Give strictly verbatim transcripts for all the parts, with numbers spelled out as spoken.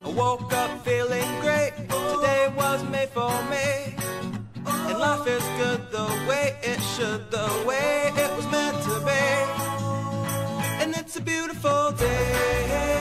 I woke up feeling great, today was made for me. And life is good the way it should, the way it was meant to be. And it's a beautiful day.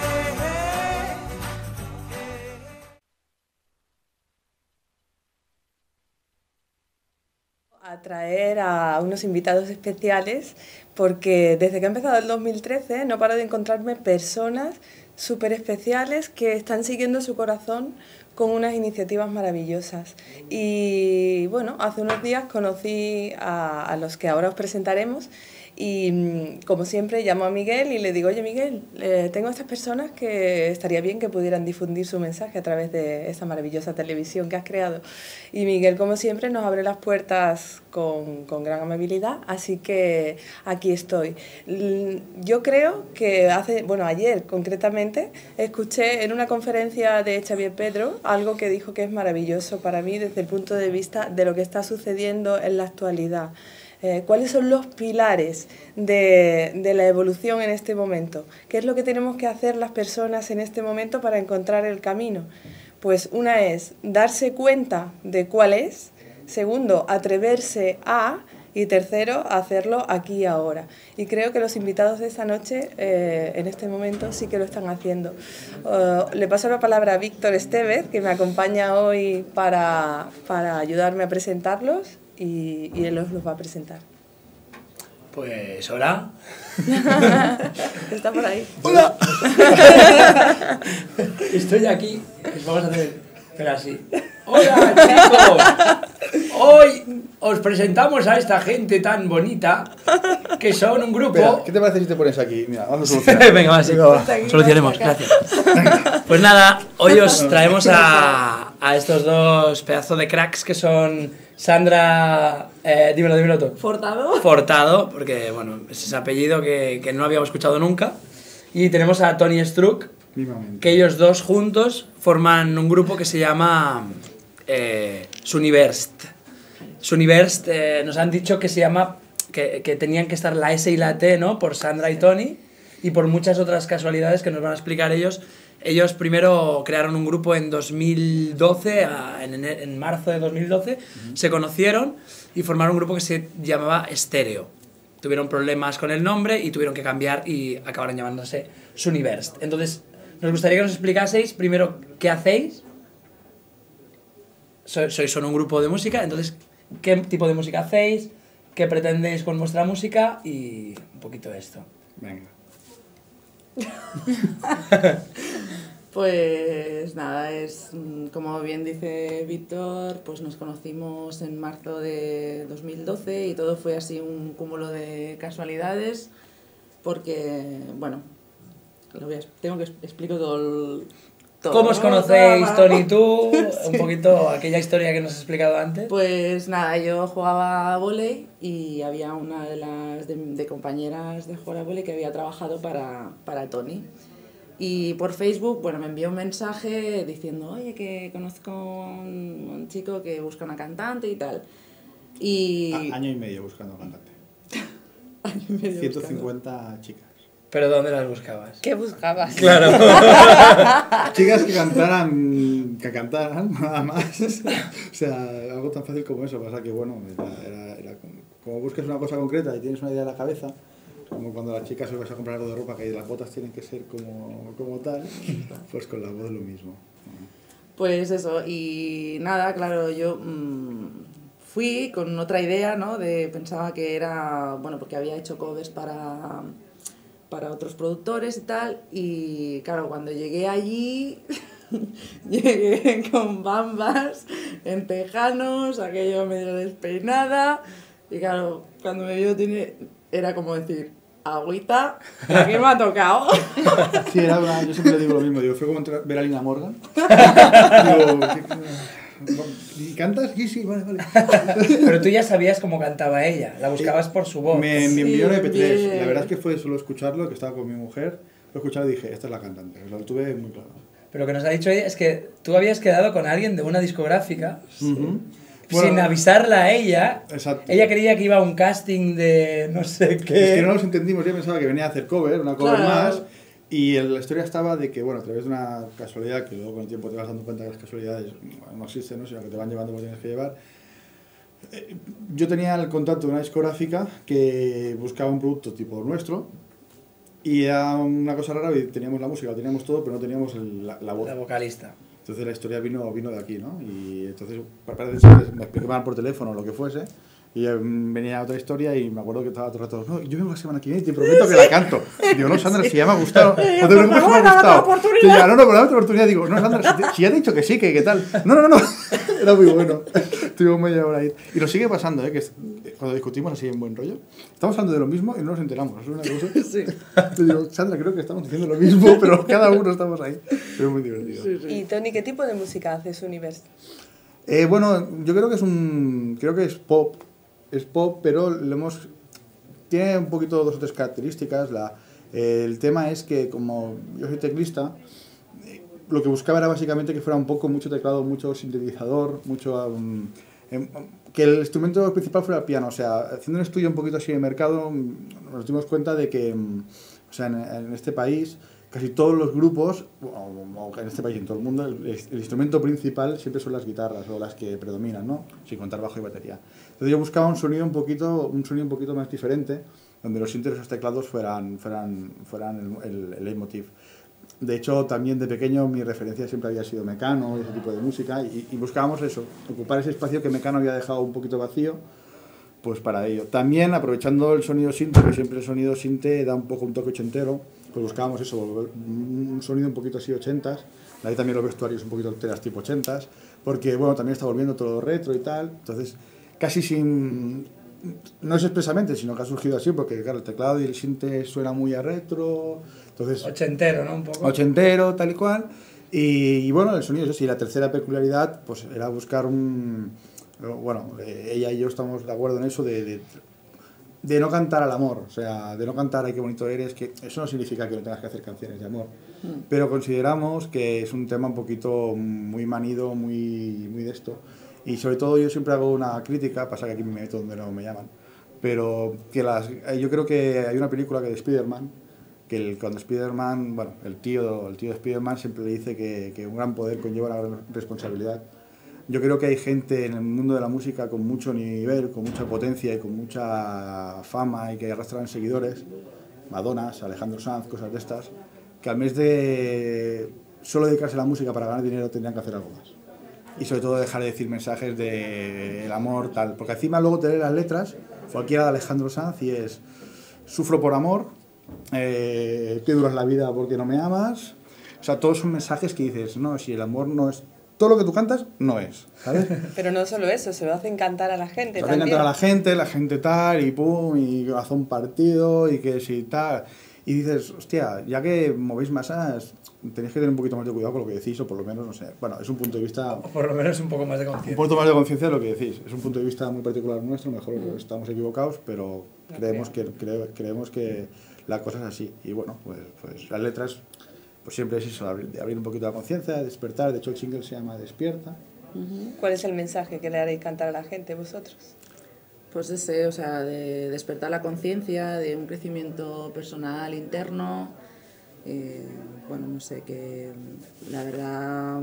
A traer a unos invitados especiales porque desde que ha empezado el dos mil trece no paro de encontrarme personas súper especiales que están siguiendo su corazón con unas iniciativas maravillosas. Y bueno, hace unos días conocí a, a los que ahora os presentaremos y como siempre llamo a Miguel y le digo, oye Miguel, eh, tengo a estas personas que estaría bien que pudieran difundir su mensaje a través de esta maravillosa televisión que has creado. Y Miguel, como siempre, nos abre las puertas con, con gran amabilidad, así que aquí estoy. Yo creo que hace, bueno, ayer concretamente, escuché en una conferencia de Xavier Pedro algo que dijo que es maravilloso para mí desde el punto de vista de lo que está sucediendo en la actualidad. Eh, ¿Cuáles son los pilares de, de la evolución en este momento? ¿Qué es lo que tenemos que hacer las personas en este momento para encontrar el camino? Pues una es darse cuenta de cuál es, segundo, atreverse a, y tercero, hacerlo aquí y ahora. Y creo que los invitados de esta noche, eh, en este momento, sí que lo están haciendo. Uh, le paso la palabra a Víctor Estevez, que me acompaña hoy para, para ayudarme a presentarlos. Y, y él os los va a presentar. Pues hola. Está por ahí. ¡Hola! Estoy aquí. Pues vamos a hacer. Pero así. ¡Hola, chicos! Hoy os presentamos a esta gente tan bonita que son un grupo. Espera, ¿qué te parece si te pones aquí? Mira, vamos a solucionar. Venga, va, sí. Venga, va. Solucionemos, gracias. Pues nada, hoy os traemos a, a estos dos pedazos de cracks que son Sandra, eh, dímelo, dímelo tú. Fortado. Fortado, porque bueno, es ese apellido que, que no habíamos escuchado nunca. Y tenemos a Tony Struck, que ellos dos juntos forman un grupo que se llama eh, Suniverst. Suniverst, eh, nos han dicho que se llama, que, que tenían que estar la S y la T, ¿no? Por Sandra y Tony, y por muchas otras casualidades que nos van a explicar ellos. Ellos primero crearon un grupo en dos mil doce, en, en marzo de dos mil doce, uh-huh. Se conocieron y formaron un grupo que se llamaba Stereo. Tuvieron problemas con el nombre y tuvieron que cambiar y acabaron llamándose Suniverst. Entonces, nos gustaría que nos explicaseis primero qué hacéis. Sois, sois son un grupo de música, entonces, ¿qué tipo de música hacéis? ¿Qué pretendéis con vuestra música? Y un poquito esto. Venga. Pues nada, es como bien dice Víctor, pues nos conocimos en marzo de dos mil doce y todo fue así un cúmulo de casualidades porque, bueno, lo voy a, tengo que explico todo el... Todo, ¿Cómo os ¿no? conocéis, Toda... Tony y tú? Sí. Un poquito aquella historia que nos has explicado antes. Pues nada, yo jugaba a vóley y había una de las de, de compañeras de jugar a vóley que había trabajado para, para Tony. Y por Facebook, bueno, me envió un mensaje diciendo, oye, que conozco un, un chico que busca una cantante y tal. Y... A, año y medio buscando cantante. Año y medio ciento cincuenta buscando. Chicas. ¿Pero dónde las buscabas? ¿Qué buscabas? Claro. Chicas que cantaran, que cantaran, nada más. O sea, algo tan fácil como eso. Pasa que, bueno, era, era, era como, como busques una cosa concreta y tienes una idea en la cabeza, como cuando las chicas se vas a comprar algo de ropa que las botas tienen que ser como, como tal, pues con la voz lo mismo. Pues eso, y nada, claro, yo mmm, fui con otra idea, ¿no? De, pensaba que era, bueno, porque había hecho covers para... para otros productores y tal, y claro, cuando llegué allí, llegué con bambas, en tejanos, aquello medio despeinada, y claro, cuando me vio tiene, era como decir, agüita, aquí me ha tocado. Sí, era una, yo siempre digo lo mismo, digo, fue como entrar, ver a Lina Morgan. Digo, ¿y cantas? Sí, sí, vale, vale. Pero tú ya sabías cómo cantaba ella, la buscabas por su voz. Me, me envió un Sí, eme pe tres, bien. la verdad es que fue solo escucharlo, que estaba con mi mujer, lo escuchaba y dije, esta es la cantante, lo tuve muy claro. Pero lo que nos ha dicho ella es que tú habías quedado con alguien de una discográfica, Uh-huh. sin Bueno, avisarla a ella. Exacto. Ella creía que iba a un casting de no sé qué. Es que no nos entendimos, yo pensaba que venía a hacer cover, una cover Claro. más, Y la historia estaba de que, bueno, a través de una casualidad, que luego con el tiempo te vas dando cuenta que las casualidades no existen, ¿no? Sino que te van llevando como tienes que llevar. Eh, yo tenía el contacto de una discográfica que buscaba un producto tipo nuestro, y era una cosa rara, y teníamos la música, lo teníamos todo, pero no teníamos el, la, la voz. La vocalista. Entonces la historia vino, vino de aquí, ¿no? Y entonces parece ser que me explicaban por teléfono o lo que fuese, y venía otra historia y me acuerdo que estaba todo el rato, no, yo vengo la semana que viene y te prometo que la canto. Y digo, no, Sandra, si ya me ha gustado, no te preocupes, me ha gustado. Digo, no, no, por la otra oportunidad, digo, no, Sandra, si, te, si ya he dicho que sí, que qué tal. No, no, no, no. Era muy bueno. Estuvimos media hora ahí. Y nos sigue pasando, ¿eh? Que cuando discutimos así en buen rollo, estamos hablando de lo mismo y no nos enteramos. Es una cosa. Sí. Te digo, Sandra, creo que estamos diciendo lo mismo, pero cada uno estamos ahí. Pero es muy divertido. Sí, sí. Y Tony, ¿qué tipo de música hace Universe? Eh, bueno, yo creo que es un, creo que es pop. Es pop, pero le hemos, tiene un poquito dos o tres características. La, eh, el tema es que, como yo soy teclista, eh, lo que buscaba era básicamente que fuera un poco mucho teclado, mucho sintetizador, mucho um, eh, que el instrumento principal fuera el piano. O sea, haciendo un estudio un poquito así de mercado, nos dimos cuenta de que, um, o sea, en, en este país, casi todos los grupos, o en este país y en todo el mundo, el, el instrumento principal siempre son las guitarras o las que predominan, ¿no? Sin contar bajo y batería. Entonces yo buscaba un sonido un poquito, un sonido un poquito más diferente, donde los sintes y los teclados fueran, fueran, fueran el, el, el leitmotiv. De hecho, también de pequeño mi referencia siempre había sido Mecano y ese tipo de música, y, y buscábamos eso, ocupar ese espacio que Mecano había dejado un poquito vacío, pues para ello. También aprovechando el sonido sinte, que siempre el sonido sinte da un poco un toque ochentero, pues buscábamos eso, un sonido un poquito así ochentas, ahí también los vestuarios un poquito alteras tipo ochentas, porque bueno, también está volviendo todo retro y tal, entonces casi sin, no es expresamente, sino que ha surgido así, porque claro, el teclado y el sinte suena muy a retro, entonces... Ochentero, ¿no? Un poco. Ochentero, tal y cual, y, y bueno, el sonido es así. La tercera peculiaridad, pues era buscar un... Bueno, ella y yo estamos de acuerdo en eso, de... de de no cantar al amor, o sea, de no cantar ay qué bonito eres, que eso no significa que no tengas que hacer canciones de amor, mm. pero consideramos que es un tema un poquito muy manido, muy, muy de esto, y sobre todo yo siempre hago una crítica, pasa que aquí me meto donde no me llaman, pero que las, yo creo que hay una película que de Spider-Man, que el, cuando Spider-Man, bueno, el tío, el tío de Spider-Man siempre le dice que, que un gran poder conlleva una gran responsabilidad. Yo creo que hay gente en el mundo de la música con mucho nivel, con mucha potencia y con mucha fama y que arrastran seguidores, Madonas, Alejandro Sanz, cosas de estas, que al mes de solo dedicarse a la música para ganar dinero tendrían que hacer algo más. Y sobre todo dejar de decir mensajes de el amor, tal, porque encima luego te lees las letras, cualquiera de Alejandro Sanz, y es sufro por amor, eh, qué dura es la vida porque no me amas, o sea, todos son mensajes que dices, no, si el amor no es... Todo lo que tú cantas no es, ¿sabes? Pero no solo eso, se lo hacen cantar a la gente se lo también. hacen cantar a la gente, la gente tal, y pum, y hace un partido, y que si tal... Y dices, hostia, ya que movéis masas, tenéis que tener un poquito más de cuidado con lo que decís, o por lo menos, no sé, bueno, es un punto de vista... O por lo menos un poco más de conciencia. Un punto más de conciencia de lo que decís. Es un punto de vista muy particular nuestro, mejor mm. estamos equivocados, pero no creemos, que, cre, creemos que la cosa es así. Y bueno, pues, pues las letras... Pues siempre es eso, de abrir un poquito la conciencia, de despertar. De hecho, el single se llama Despierta. ¿Cuál es el mensaje que le haréis cantar a la gente vosotros? Pues ese, o sea, de despertar la conciencia, de un crecimiento personal interno. Eh, bueno, no sé, que la verdad,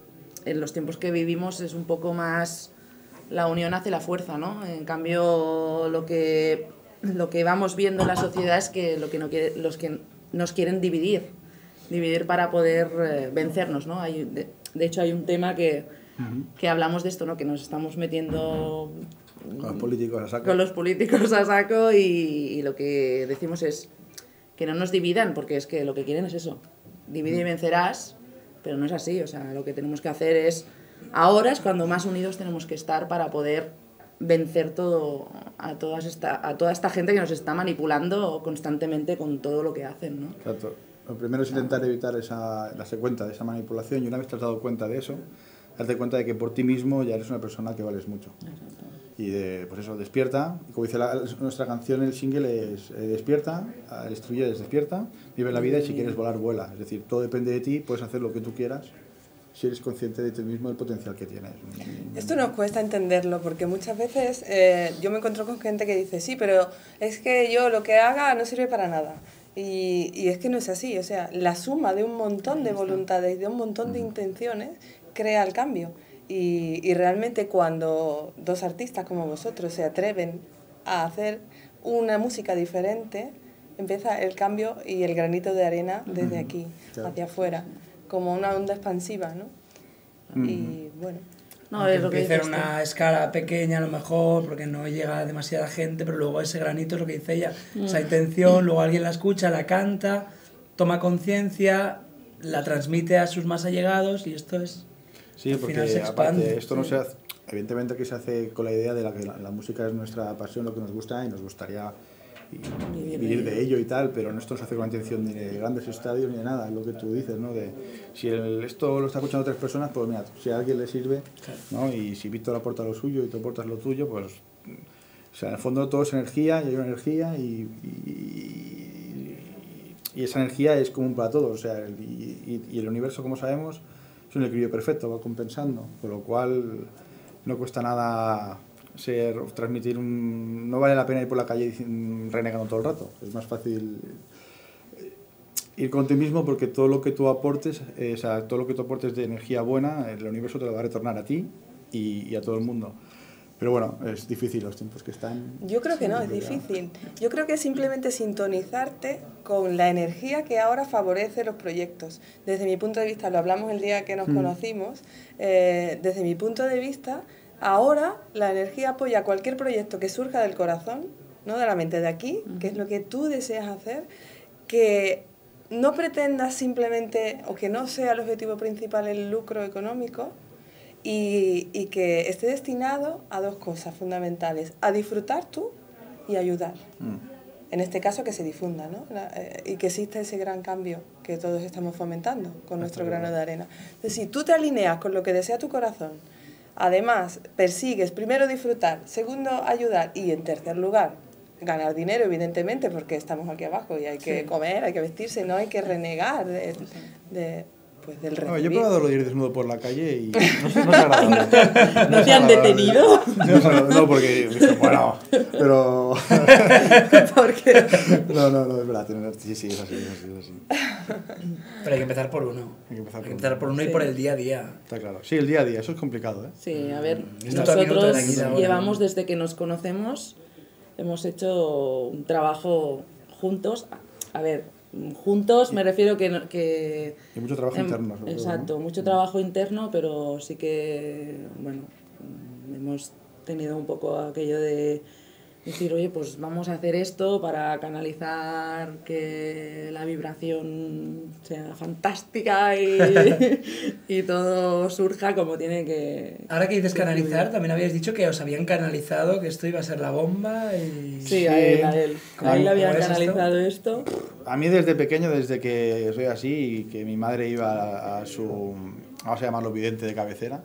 en los tiempos que vivimos es un poco más la unión hace la fuerza, ¿no? En cambio, lo que, lo que vamos viendo en la sociedad es que, lo que, no quiere, los que nos quieren dividir. dividir para poder eh, vencernos, ¿no? Hay, de, de hecho hay un tema que, uh-huh. que hablamos de esto, ¿no? Que nos estamos metiendo con los políticos a saco, con los políticos a saco y, y lo que decimos es que no nos dividan, porque es que lo que quieren es eso, divide uh-huh. y vencerás, pero no es así, o sea, lo que tenemos que hacer es, ahora es cuando más unidos tenemos que estar para poder vencer todo a, todas esta, a toda esta gente que nos está manipulando constantemente con todo lo que hacen, ¿no? Exacto. Lo primero es intentar evitar esa, darse cuenta de esa manipulación, y una vez te has dado cuenta de eso, darte cuenta de que por ti mismo ya eres una persona que vales mucho. Y de, pues eso, despierta, como dice la, nuestra canción, el single es eh, despierta, el estribillo es despierta, vive la vida y si quieres volar, vuela. Es decir, todo depende de ti, puedes hacer lo que tú quieras si eres consciente de ti mismo, del potencial que tienes. Esto nos cuesta entenderlo porque muchas veces eh, yo me encuentro con gente que dice, sí, pero es que yo lo que haga no sirve para nada. Y, y es que no es así, o sea, la suma de un montón de voluntades y de un montón de intenciones crea el cambio. Y, y realmente cuando dos artistas como vosotros se atreven a hacer una música diferente, empieza el cambio y el granito de arena desde aquí, claro, hacia afuera, como una onda expansiva, ¿no? Mm. Y bueno... No, es lo que empieza en dices tú. una escala pequeña a lo mejor, porque no llega demasiada gente, pero luego ese granito es lo que dice ella, Mm. esa intención, luego alguien la escucha, la canta, toma conciencia, la transmite a sus más allegados y esto es... Sí, al porque final se expande. aparte esto no se hace, evidentemente que se hace con la idea de la que la, la música es nuestra pasión, lo que nos gusta y nos gustaría y, Vivir vivir de de ello y tal, pero no esto no se hace con la intención ni de grandes estadios ni de nada, es lo que tú dices, ¿no? De, si el, esto lo está escuchando tres personas, pues mira, si a alguien le sirve, ¿no? Y si Víctor aporta lo suyo y tú aportas lo tuyo, pues... O sea, en el fondo todo es energía y hay una energía y, y, y esa energía es común para todos, o sea, el, y, y el universo, como sabemos, es un equilibrio perfecto, va compensando, con lo cual no cuesta nada ser, transmitir un... No vale la pena ir por la calle renegando todo el rato, es más fácil ir con ti mismo porque todo lo que tú aportes, eh, o sea, todo lo que tú aportes de energía buena, el universo te lo va a retornar a ti y, y a todo el mundo. Pero bueno, es difícil los tiempos que están. Yo creo que no, es difícil. Yo creo que es simplemente sintonizarte con la energía que ahora favorece los proyectos. Desde mi punto de vista, lo hablamos el día que nos Mm. conocimos, eh, desde mi punto de vista, ahora la energía apoya cualquier proyecto que surja del corazón, ¿no? De la mente de aquí, que es lo que tú deseas hacer, que no pretendas simplemente, o que no sea el objetivo principal el lucro económico, Y, y que esté destinado a dos cosas fundamentales, a disfrutar tú y ayudar. Mm. En este caso que se difunda, ¿no? La, eh, y que exista ese gran cambio que todos estamos fomentando con nuestro grano de arena. Entonces, si tú te alineas con lo que desea tu corazón, además persigues primero disfrutar, segundo ayudar y en tercer lugar ganar dinero, evidentemente, porque estamos aquí abajo y hay que Sí. comer, hay que vestirse, no hay que renegar de, de, pues, del No, yo he recibir. probado lo de ir desnudo por la calle y no, es- no es agradable. ¿No es te han agradable. detenido? No, es agradable, no, porque dije, bueno, pero... Porque No, no, no, es verdad, tener- sí, sí, es así, es así, es así. Pero hay que empezar por uno. Hay que empezar Hay que por empezar uno. por uno y Sí. por el día a día. Está claro. Sí, el día a día, eso es complicado, ¿eh? sí, a ver, Minuto a minuto de nosotros aquí de ahora. llevamos desde que nos conocemos, hemos hecho un trabajo juntos. A ver, juntos me refiero que... no- que Y mucho trabajo em, interno, sobre todo, Exacto, ¿no? mucho trabajo interno, pero sí que, bueno, mm, hemos tenido un poco aquello de decir, oye, pues vamos a hacer esto para canalizar que la vibración sea fantástica y, y todo surja como tiene que... Ahora que dices que canalizar, fluir. también habías dicho que os habían canalizado, que esto iba a ser la bomba y... Sí, a él, a él. ¿Cómo- A él le cómo habían es esto? canalizado esto. A mí desde pequeño, desde que soy así y que mi madre iba a, a su, vamos a llamarlo vidente de cabecera,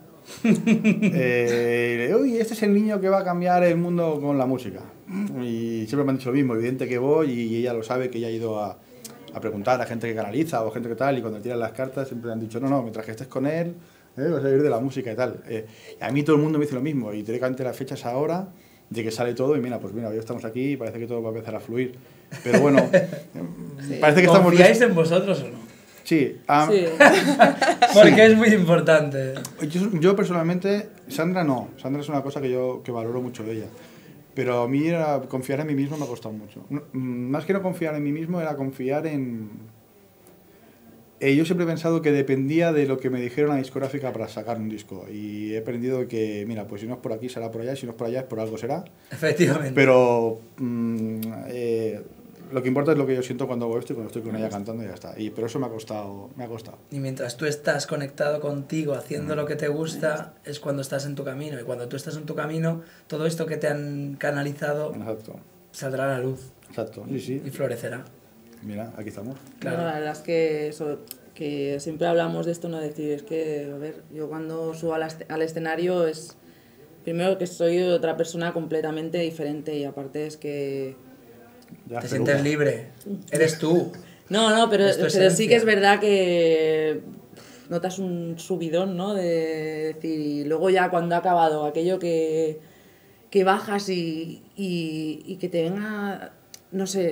eh, uy, este es el niño que va a cambiar el mundo con la música. Y siempre me han dicho lo mismo, evidente que voy y ella lo sabe, que ella ha ido a, a preguntar a gente que canaliza o gente que tal, y cuando tiran las cartas siempre han dicho, no, no, mientras que estés con él, eh, vas a vivir de la música y tal. Eh, y a mí todo el mundo me dice lo mismo, y teóricamente la fecha es ahora, de que sale todo, y mira, pues mira, hoy estamos aquí y parece que todo va a empezar a fluir. Pero bueno, parece que estamos... ¿Confiáis en vosotros o no? Sí, ah, Sí. Porque es muy importante. yo, yo personalmente, Sandra no, Sandra es una cosa que yo que valoro mucho de ella. Pero a mí era, confiar en mí mismo me ha costado mucho. No, mm, más que no confiar en mí mismo, era confiar en... Eh, yo siempre he pensado que dependía de lo que me dijera una discográfica para sacar un disco. Y he aprendido que, mira, pues si no es por aquí será por allá, si no es por allá es por algo será. Efectivamente. Pero mm, eh, lo que importa es lo que yo siento cuando hago esto y cuando estoy con ella cantando y ya está. Y, pero eso me ha costado, me ha costado. Y mientras tú estás conectado contigo, haciendo lo que te gusta, es cuando estás en tu camino. Y cuando tú estás en tu camino, todo esto que te han canalizado Exacto, saldrá a la luz exacto. Sí, sí. y florecerá. Mira, aquí estamos. Claro. No, la verdad es que, eso, que siempre hablamos de esto, no decir, es que, a ver, yo cuando subo al, est- al escenario es, primero que soy otra persona completamente diferente y aparte es que... Ya, Te peluca. sientes libre. Eres tú. No, no, pero, Es tu pero sí esencia. que es verdad que pff, notas un subidón, ¿no? De decir, y luego ya cuando ha acabado aquello que, que bajas y, y, y que te venga, no sé,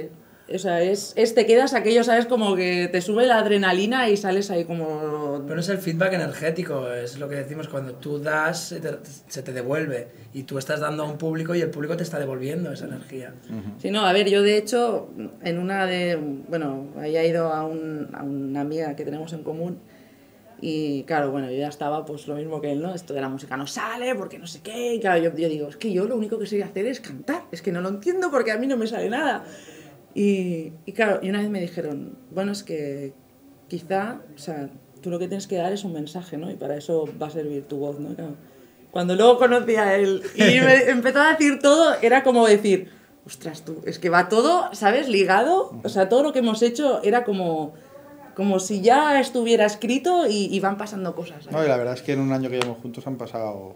O sea, es, es te quedas aquello, ¿sabes? Como que te sube la adrenalina y sales ahí como... Pero es el feedback energético, es lo que decimos, cuando tú das, se te, se te devuelve. Y tú estás dando a un público y el público te está devolviendo esa energía. Uh-huh. Sí, no, a ver, yo de hecho, en una de... Bueno, había ido a, un, a una amiga que tenemos en común y, claro, bueno, yo ya estaba pues lo mismo que él, ¿no? Esto de la música no sale, porque no sé qué. Y, claro, yo, yo digo, es que yo lo único que sé hacer es cantar. Es que no lo entiendo porque a mí no me sale nada. Y, y claro, y una vez me dijeron, bueno, es que quizá, o sea, tú lo que tienes que dar es un mensaje, ¿no? Y para eso va a servir tu voz, ¿no? Claro. Cuando luego conocí a él y me empezó a decir todo, era como decir, ostras, tú, es que va todo, ¿sabes? Ligado, o sea, todo lo que hemos hecho era como, como si ya estuviera escrito y, y van pasando cosas, ¿sabes? No, y la verdad es que en un año que llevamos juntos han pasado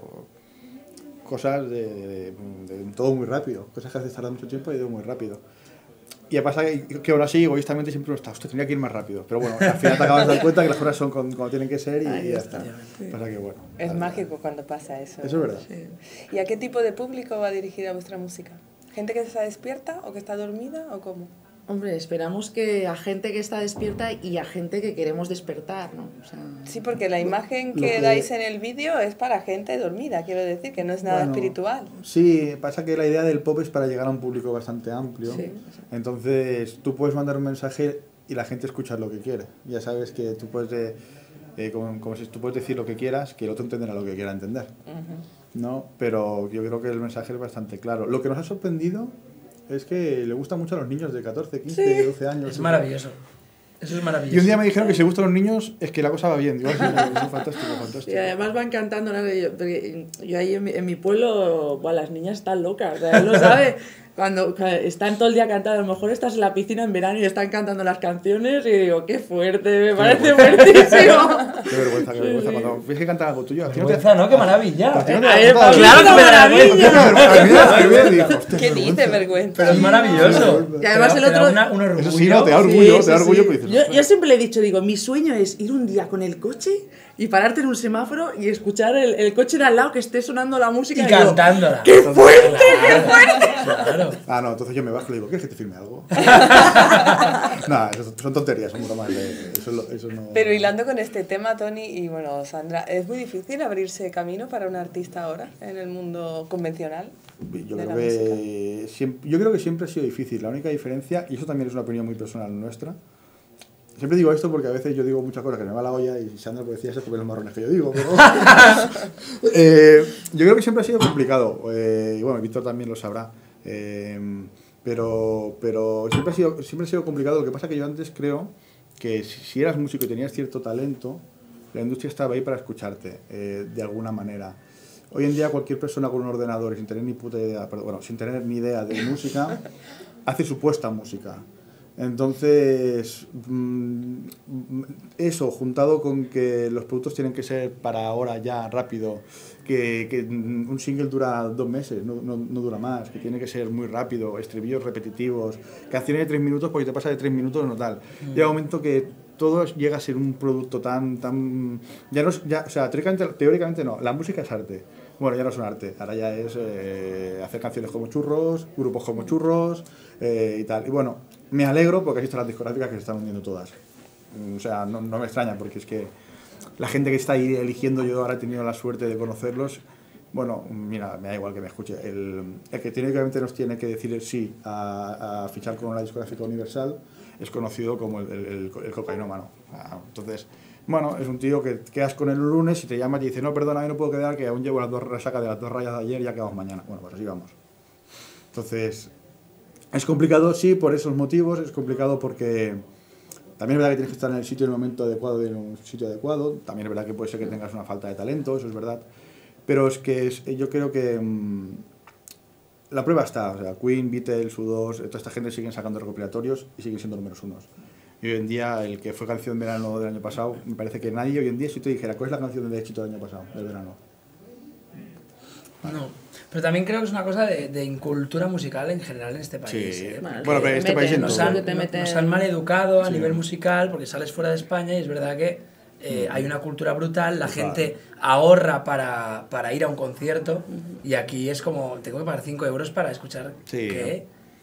cosas de, de, de, de todo muy rápido, cosas que haces tardar mucho tiempo y de muy rápido. Y pasa que, que ahora sí, egoístamente siempre uno está, usted tendría que ir más rápido. Pero bueno, al final te acabas de dar cuenta que las cosas son cuando tienen que ser y, y ya está. Sí. Pasa que bueno. Es vale, mágico vale. cuando pasa eso. Eso es verdad. Sí. ¿Y a qué tipo de público va dirigida vuestra música? ¿Gente que está despierta o que está dormida o cómo? Hombre, esperamos que a gente que está despierta y a gente que queremos despertar, ¿no? O sea... Sí, porque la imagen que, que dais en el vídeo es para gente dormida, quiero decir, que no es nada bueno, espiritual. Sí, pasa que la idea del pop es para llegar a un público bastante amplio. Sí. Entonces, tú puedes mandar un mensaje y la gente escucha lo que quiere. Ya sabes que tú puedes, de, eh, como, como si tú puedes decir lo que quieras, que el otro entenderá lo que quiera entender. Uh-huh. ¿No? Pero yo creo que el mensaje es bastante claro. Lo que nos ha sorprendido es que le gusta mucho a los niños de catorce, quince, sí. doce años. Es maravilloso. Eso es maravilloso. Y un día me dijeron que si le gustan los niños es que la cosa va bien. Digo, eso es fantástico, fantástico. Y además van cantando. Porque yo ahí en mi, en mi pueblo, bueno, las niñas están locas. O sea, él lo sabe. Cuando están todo el día cantando, a lo mejor estás en la piscina en verano y están cantando las canciones y digo, qué fuerte, me qué parece fuertísimo. Qué vergüenza, qué vergüenza. Cuando ves que cantan algo tuyo, qué vergüenza, ¿no? Qué maravilla. A ver, claro que me da maravilla. ¿Qué dice vergüenza? Pero es maravilloso. Y además el otro... Una, un orgullo. Sí, no, te da orgullo, sí, te da orgullo. Sí, sí. Dices, yo, yo siempre le he dicho, digo, mi sueño es ir un día con el coche y pararte en un semáforo y escuchar el, el coche de al lado que esté sonando la música. Y, y cantándola. ¡Qué fuerte, qué fuerte! Claro. Ah, no, entonces yo me bajo y le digo, ¿quieres que te filme algo? Nada, eso son tonterías, son bromas de... Eso, eso no... Pero hilando con este tema, Tony y bueno, Sandra, ¿es muy difícil abrirse camino para un artista ahora en el mundo convencional? Yo creo, que siempre, yo creo que siempre ha sido difícil. La única diferencia, y eso también es una opinión muy personal nuestra, siempre digo esto porque a veces yo digo muchas cosas que me va la olla y Sandra puede decir eso porque los marrones que yo digo. Pero... eh, yo creo que siempre ha sido complicado. Eh, y bueno, Víctor también lo sabrá. Eh, pero pero siempre, ha sido, siempre ha sido complicado. Lo que pasa es que yo antes creo que si, si eras músico y tenías cierto talento, la industria estaba ahí para escucharte, eh, de alguna manera. Hoy en día cualquier persona con un ordenador y sin tener ni puta idea, perdón, bueno, sin tener ni idea de música, hace supuesta música. Entonces, eso, juntado con que los productos tienen que ser para ahora, ya, rápido, que, que un single dura dos meses, no, no, no dura más, que tiene que ser muy rápido, estribillos repetitivos, canciones de tres minutos porque te pasa de tres minutos no tal. Mm. Llega un momento que todo llega a ser un producto tan... tan ya no, ya, o sea, teóricamente, teóricamente no, la música es arte. Bueno, ya no es un arte, ahora ya es eh, hacer canciones como churros, grupos como churros eh, y tal. Y bueno, me alegro porque he visto las discográficas que se están hundiendo todas. O sea, no, no me extraña porque es que la gente que está ahí eligiendo, yo ahora he tenido la suerte de conocerlos. Bueno, mira, me da igual que me escuche. El, el que teóricamente nos tiene que decir sí a, a fichar con una discográfica Universal es conocido como el, el, el, el cocainómano. Entonces... Bueno, es un tío que quedas con él el lunes y te llama y te dice, no, perdona, no puedo quedar, que aún llevo las dos resacas de las dos rayas de ayer y ya quedamos mañana. Bueno, pues así vamos. Entonces, es complicado, sí, por esos motivos, es complicado porque también es verdad que tienes que estar en el sitio en el momento adecuado y en un sitio adecuado, también es verdad que puede ser que tengas una falta de talento, eso es verdad, pero es que es, yo creo que mmm, la prueba está, o sea, Queen, Beatles, U dos, toda esta gente siguen sacando recopilatorios y siguen siendo números unos. Y hoy en día, el que fue canción de verano del año pasado, me parece que nadie hoy en día, si te dijera, ¿cuál es la canción de éxito del año pasado, del verano? Vale. No, pero también creo que es una cosa de, de incultura musical en general en este país. Sí. ¿eh? Bueno, pero en este país nos han, te meten... nos han mal educado a sí. nivel musical porque sales fuera de España y es verdad que eh, hay una cultura brutal, la gente ahorra para, para ir a un concierto y aquí es como, tengo que pagar cinco euros para escuchar sí. ¿qué?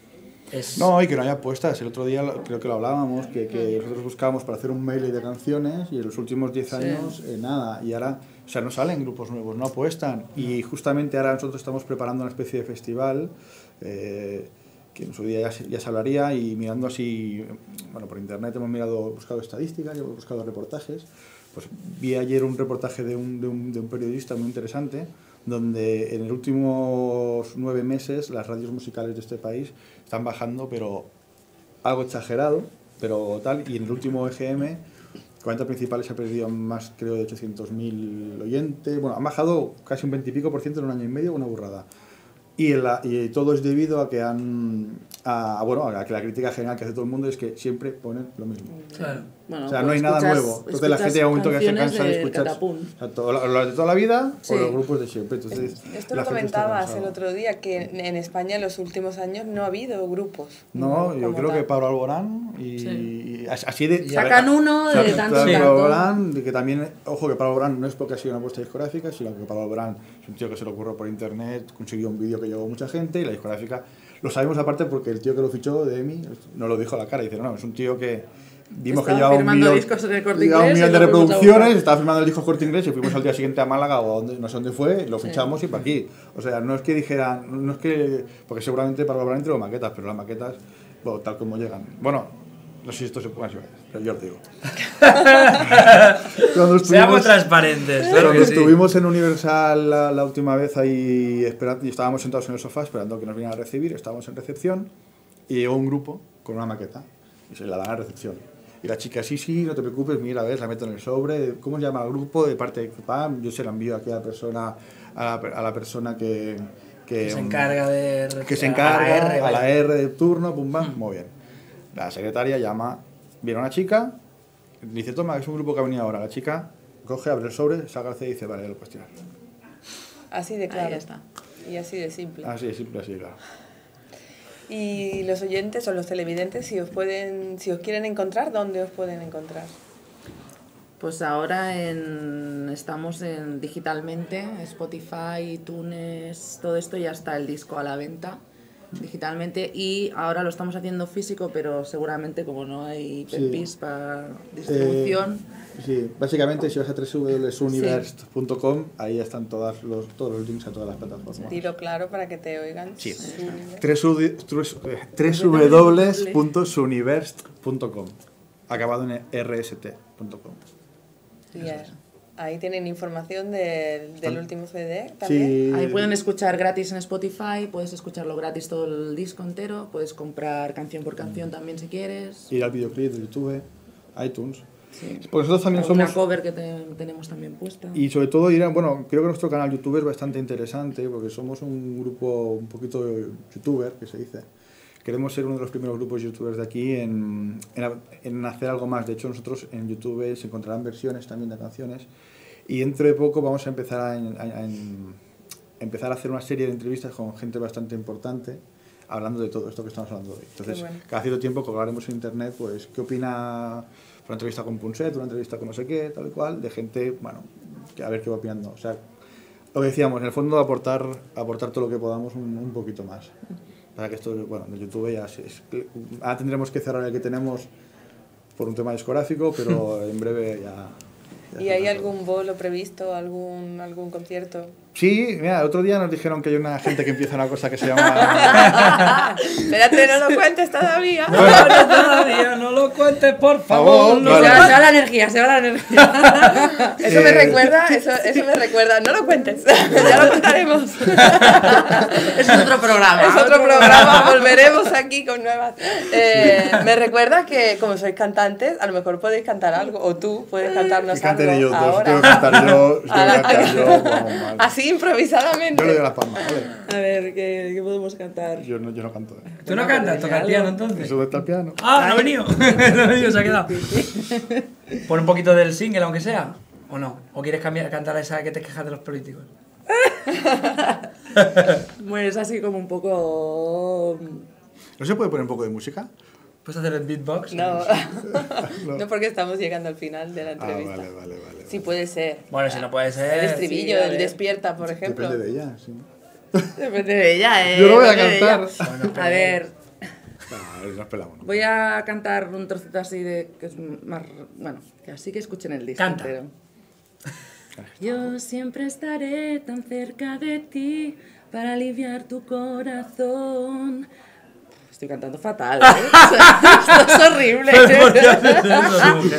Es... No, y que no haya apuestas. El otro día creo que lo hablábamos, que, que nosotros buscábamos para hacer un medley de canciones y en los últimos diez años sí. eh, nada. Y ahora, o sea, no salen grupos nuevos, no apuestan. Y justamente ahora nosotros estamos preparando una especie de festival eh, que en su día ya, ya se hablaría, y mirando así, bueno, por internet hemos mirado, buscado estadísticas, hemos buscado reportajes. Pues vi ayer un reportaje de un, de un, de un periodista muy interesante, donde en los últimos nueve meses las radios musicales de este país están bajando, pero algo exagerado, pero tal, y en el último E G M, cuarenta principales ha perdido más, creo, de ochocientos mil oyentes, bueno, han bajado casi un veinte y pico por ciento en un año y medio, una burrada. Y, la, y todo es debido a que han a, bueno, a que la crítica general que hace todo el mundo es que siempre ponen lo mismo. Claro. Bueno, o sea, pues no hay nada escuchas, nuevo. Entonces la gente llega a un momento que se cansa de escuchar o sea, todo, los de toda la vida sí. o los grupos de siempre. Entonces, esto lo comentabas el otro día, que en España en los últimos años no ha habido grupos. No, yo creo tal. que Pablo Alborán y, sí. y así de... Sacan uno de sí. tanto Pablo Alborán, de que también, ojo, que Pablo Alborán no es porque ha sido una apuesta discográfica, sino que Pablo Alborán es un tío que se le ocurrió por internet, consiguió un vídeo que llegó a mucha gente, y la discográfica lo sabemos aparte porque el tío que lo fichó de EMI no lo dijo a la cara, dice, no, es un tío que vimos estaba que llevaba un millón, discos en el Corte llevaba un Inglés millón de reproducciones, estaba firmando el disco Corte Inglés y fuimos al día siguiente a Málaga o a donde, no sé dónde fue, lo fichamos sí. y para aquí. O sea, no es que dijeran, no es que, porque seguramente para probablemente lo maquetas, pero las maquetas, bueno, tal como llegan. Bueno, no sé si esto se puede hacer, pero yo os digo. Estuvimos, seamos transparentes. Claro cuando que sí. estuvimos en Universal la, la última vez ahí esperando, y estábamos sentados en el sofá esperando que nos vinieran a recibir, estábamos en recepción y llegó un grupo con una maqueta y se la dan a recepción. Y la chica, sí, sí, no te preocupes, mira, ves, la meto en el sobre. ¿Cómo se llama el grupo? De parte de Pam, yo se la envío aquí a la persona, a la, a la persona que, que, que se encarga de... Que se encarga, a la R, a la R de turno, pum, pam, mm. muy bien. La secretaria llama, viene una chica, dice, toma, es un grupo que ha venido ahora. La chica coge, abre el sobre, saca el C y dice, vale, lo puedes tirar. Así de claro. Ahí está. Y así de simple. Así de simple, así de claro. Y los oyentes o los televidentes, si os pueden, si os quieren encontrar, ¿dónde os pueden encontrar? Pues ahora en, estamos en digitalmente, Spotify, iTunes, todo esto, ya está el disco a la venta digitalmente, y ahora lo estamos haciendo físico, pero seguramente como no hay pepis sí. para distribución... Eh, sí, básicamente si vas a doble u doble u doble u punto universe punto com, sí. ahí están todas los, todos los links a todas las plataformas. Dilo claro para que te oigan. Sí, doble u doble u doble u punto suniverse punto com, acabado en r s t punto com. Yeah. Ahí tienen información del, del último C D también. Sí. Ahí pueden escuchar gratis en Spotify, puedes escucharlo gratis todo el disco entero, puedes comprar canción por canción mm. también si quieres. Ir al videoclip de YouTube, iTunes. Sí. Porque nosotros también Alguna somos... cover que te, tenemos también puesta. Y sobre todo ir a, bueno, creo que nuestro canal YouTube es bastante interesante porque somos un grupo un poquito youtuber, que se dice. Queremos ser uno de los primeros grupos youtubers de aquí en, en, en hacer algo más. De hecho, nosotros en YouTube se encontrarán versiones también de canciones. Y dentro de poco vamos a empezar a, a, a, a empezar a hacer una serie de entrevistas con gente bastante importante, hablando de todo esto que estamos hablando hoy. Entonces, bueno. cada cierto tiempo colgaremos en internet, pues, qué opina, una entrevista con Punset, una entrevista con no sé qué, tal y cual, de gente, bueno, que a ver qué va opinando. O sea, lo que decíamos, en el fondo aportar, aportar todo lo que podamos un, un poquito más. Para que esto, bueno, de YouTube ya es, es, ahora tendremos que cerrar el que tenemos por un tema discográfico, pero en breve ya... ¿Y hay algún bolo previsto, algún, algún concierto? Sí, mira, el otro día nos dijeron que hay una gente que empieza una cosa que se llama... Espérate, no lo cuentes todavía. No, no, todavía, no lo cuentes, por favor. favor no, vale. se, va, se va la energía, se va la energía. Eso eh... me recuerda, eso, eso me recuerda, no lo cuentes, ya lo contaremos. Es otro programa. Es otro programa, volveremos aquí con nuevas... Eh, me recuerda que como sois cantantes, a lo mejor podéis cantar algo, o tú puedes cantarnos algo. Yo, ahora. Tengo que cantar yo, tengo que cantar yo, vamos mal. Así improvisadamente. Yo le doy las palmas, ¿vale? A ver, ¿qué, qué podemos cantar? Yo no, yo no canto. ¿eh? ¿Tú no cantas? ¿Toca el piano entonces? Eso está el piano. Ah, no ha venido. No ha venido, se ha quedado. Pon un poquito del single, aunque sea. ¿O no? ¿O quieres cambiar, cantar esa que te quejas de los políticos? Bueno, es así como un poco... ¿No se puede poner un poco de música? ¿Puedes hacer el beatbox? No. no, no porque estamos llegando al final de la entrevista. Ah, vale, vale, vale. Sí puede ser. Bueno, si no puede ser... El estribillo, sí, el despierta, por ejemplo. Depende de ella, sí. Depende de ella, ¿eh? Yo no voy a cantar. Bueno, a ver... No, nos pelamos. ¿No? Voy a cantar un trocito así de que es más, bueno, que así que escuchen el disco Canta. entero. Yo siempre estaré tan cerca de ti para aliviar tu corazón. Estoy cantando fatal, ¿eh? O sea, esto es horrible. ¿Por qué haces eso?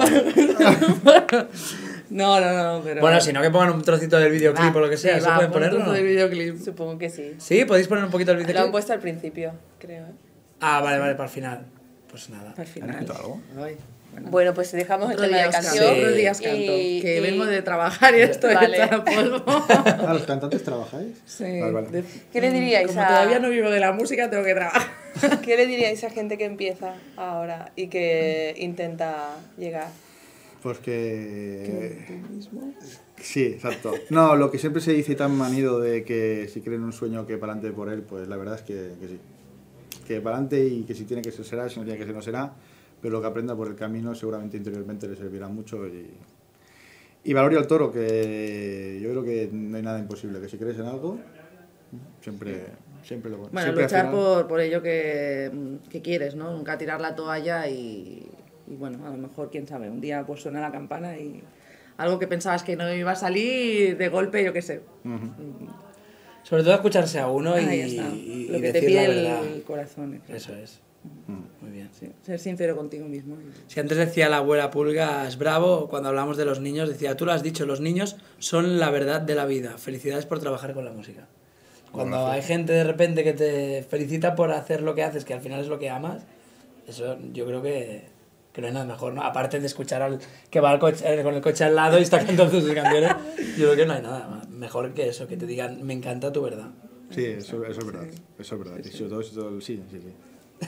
Tócate. No, no, no, pero... Bueno, si no, que pongan un trocito del videoclip Va, o lo que sea, sí, ¿se va, pueden pon un ponerlo? trozo ¿No? del videoclip. Supongo que sí. Sí, podéis poner un poquito el Lo han videoclip. puesto al principio, creo. ¿eh? Ah, vale, vale, para el final. Pues nada. Al final. ¿Han escrito algo? Ay, bueno. Bueno, pues dejamos el Otro tema día de os canto, canción. Sí. otros días canto, y- que y- vengo de trabajar y estoy Vale. hecha polvo. Ah, ¿los cantantes trabajáis? Sí, Vale, vale. de- ¿Qué le diríais Como a- todavía no vivo de la música, tengo que trabajar. ¿Qué le diríais a gente que empieza ahora y que intenta llegar? Pues que... Sí, exacto. No, lo que siempre se dice tan manido de que si creen un sueño que para adelante por él, pues la verdad es que, que sí. Que para adelante y que si tiene que ser será, si no tiene que ser no será, pero lo que aprenda por el camino seguramente interiormente le servirá mucho y... Y valoria al toro, que yo creo que no hay nada imposible, que si crees en algo, siempre, siempre lo Bueno, siempre al luchar final- por, por ello que, que quieres, ¿no? Nunca tirar la toalla y, y bueno, a lo mejor, quién sabe, un día pues suena la campana y algo que pensabas que no iba a salir, de golpe, yo qué sé. Ujú. Sobre todo escucharse a uno y, Ahí está. y- Lo y que te decir pide la el, verdad. el corazón. exacto. Eso es. Muy bien. Sí, ser sincero contigo mismo. Si antes decía la abuela Pulgas Bravo, cuando hablamos de los niños, decía, tú lo has dicho, los niños son la verdad de la vida. Felicidades por trabajar con la música. Cuando Bueno, hay gente de repente que te felicita por hacer lo que haces, que al final es lo que amas, eso yo creo que, que no hay nada mejor, ¿no? Aparte de escuchar al que va al coche, eh, con el coche al lado y está cantando sus canciones, yo creo que no hay nada más mejor que eso, que te digan, me encanta tu verdad. Sí, eso, eso es verdad. Eso es verdad. Y sobre todo, sobre todo- sí, sí, sí.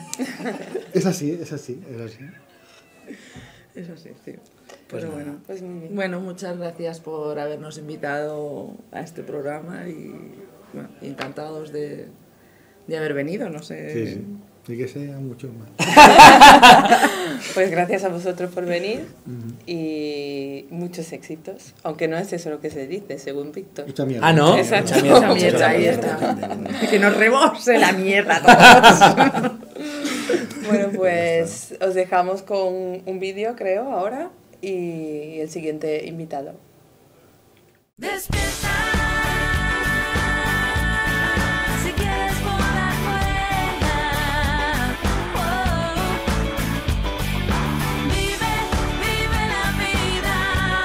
Es así, es así, es así. Eso sí, sí. Pues Pero nada. bueno. Pues muy bien. Bueno, muchas gracias por habernos invitado a este programa y bueno, encantados de, de haber venido, no sé. Sí, sí. Y que sea mucho más. Pues gracias a vosotros por venir y muchos éxitos. Aunque no es eso lo que se dice, según Víctor. Mucha mierda. Ah, ¿no? Exacto. Mucha mierda, Mucha mucha mierda, ahí mierda. está. Que nos rebose la mierda a todos. Bueno, pues os dejamos con un vídeo, creo, ahora y el siguiente invitado. Despierta, si quieres volar, vuela. Oh. Vive, vive la vida.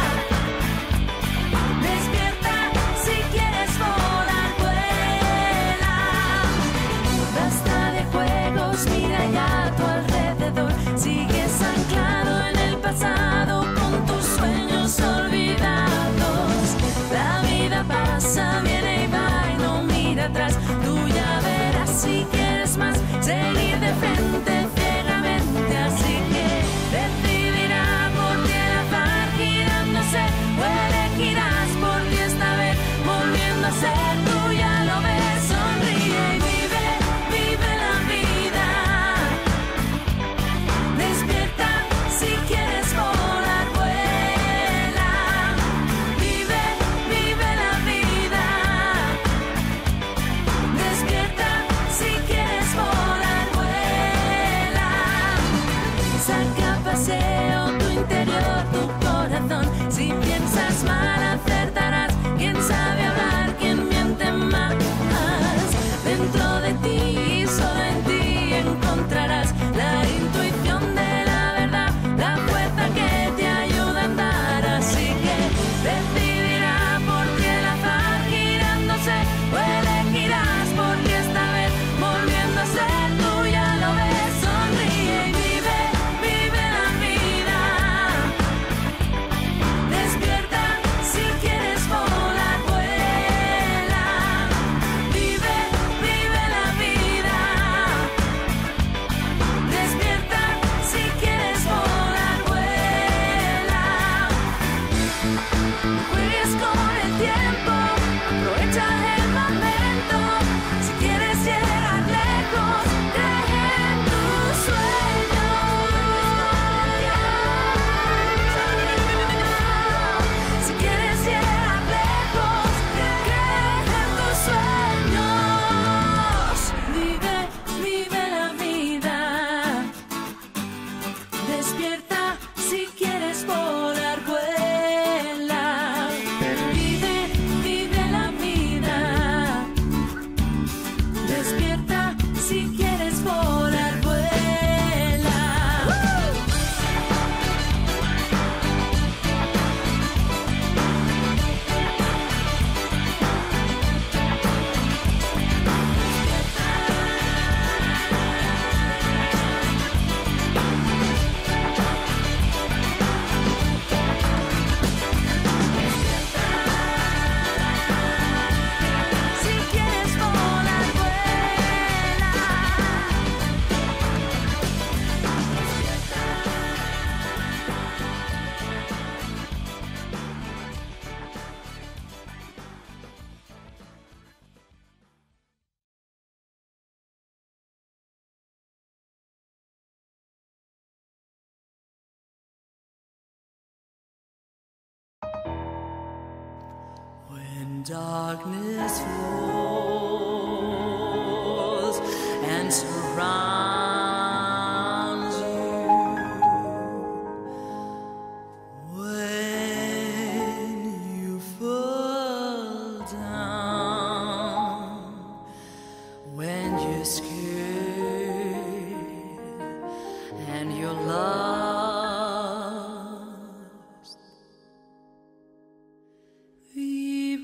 Despierta, si quieres volar, vuela. Basta de juegos, mira ya a tu alrededor. Sigues anclado en el pasado con tus sueños olvidados. La vida pasa, viene y va y no mira atrás. Tú ya verás si quieres más, seguir de frente ciegamente. Así que decidirá por ti el azar girándose, o elegirás por ti esta vez, volviendo a ser tú, ya lo ves. Sonríe y vive, vive la vida. Despierta si quieres volar, vuela. Vive, vive la vida. Despierta si quieres volar, vuela. Saca a paseo tu interior, tu corazón. Si piensas mal acertarás. Quién sabe hablar, quién miente más. Dentro de ti, solo en ti encontrarás la intuición de la verdad, la fuerza que te ayuda a andar. Así que decidirá por ti el azar girándose, o elegirás por ti esta vez, volviendo a ser tú, ya lo ves. Sonríe y vive, vive la vida. Despierta si quieres volar, vuela. Vive, vive la vida. Despierta si quieres volar, vuela. No juegues con el tiempo, aprovecha el momento. Si quieres llegar lejos, cree en tus sueños. Si quieres llegar lejos, cree en tus sueños. Vive, vive la vida. Darkness falls and surrounds you when you fall down, when you're scared and you're lost. We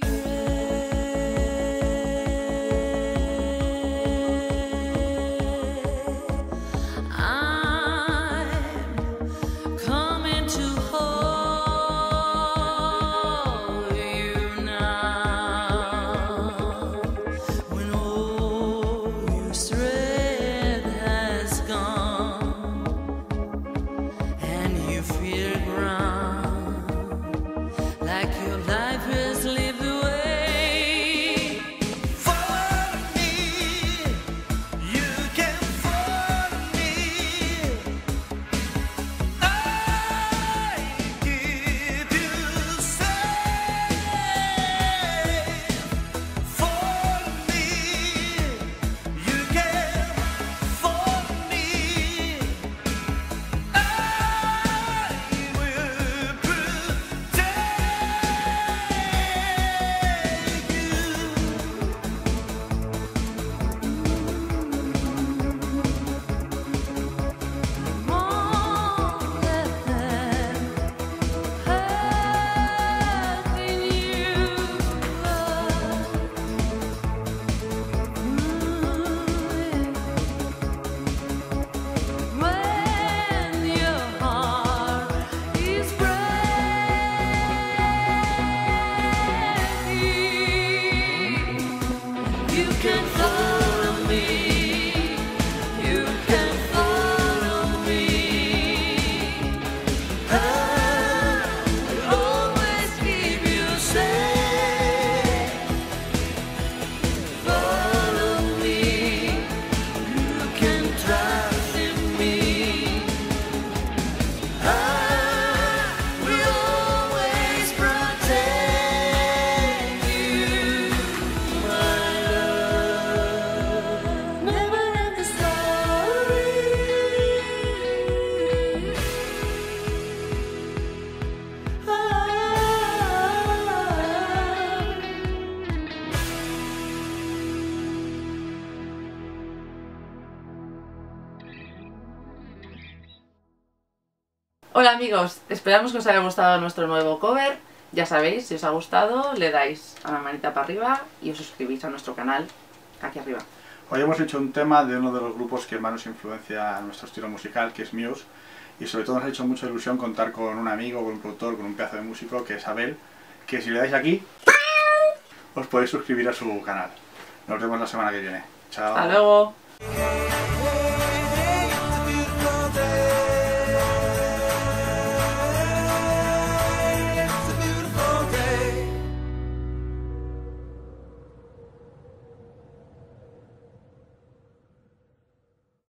Hola amigos, esperamos que os haya gustado nuestro nuevo cover. Ya sabéis, si os ha gustado, le dais a la manita para arriba y os suscribís a nuestro canal aquí arriba. Hoy hemos hecho un tema de uno de los grupos que más nos influencia a nuestro estilo musical, que es Muse, y sobre todo nos ha hecho mucha ilusión contar con un amigo, con un productor, con un pedazo de músico, que es Abel, que si le dais aquí, os podéis suscribir a su canal. Nos vemos la semana que viene. Chao. Hasta luego.